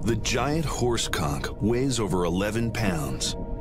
The giant horse conch weighs over 11 pounds.